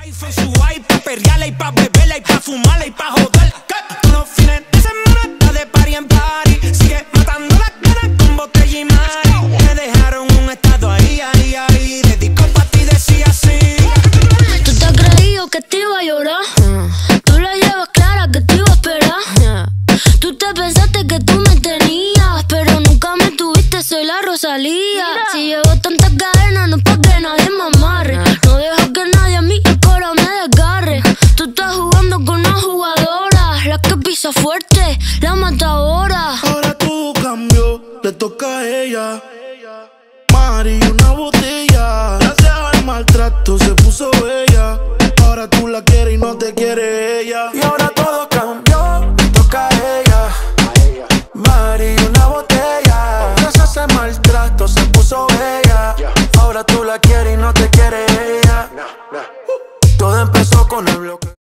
iPhone, su iPad, perrearla y pa' beberla y pa' fumarla y pa' joder. Todos los fines de semana está de party en party. Sigue matando las ganas con botella y mari. Me dejaron un estado ahí, dedico pa' ti, decía así. ¿Tú te has creído que te iba a llorar? Tú la llevas clara que te iba a esperar. Tú te pensaste que tú me tenías, pero nunca me tuviste, soy la Rosalía. Si llevo tantas cadenas no es pa' que nadie me amarre. No dejo que nadie a mí el coro me desgarre. Tú estás jugando con una jugadora, la que pisa fuerte, la matadora. Ahora todo cambió, le toca a ella. Mari, una botella. Gracias al maltrato se puso bella. Ahora tú la quieres y no te quiere ella. Y ahora todo cambió, le toca a ella. Mari, una botella. Gracias al maltrato se puso bella. Ahora tú la quieres y no te quiere ella. Todo empezó con el bloque.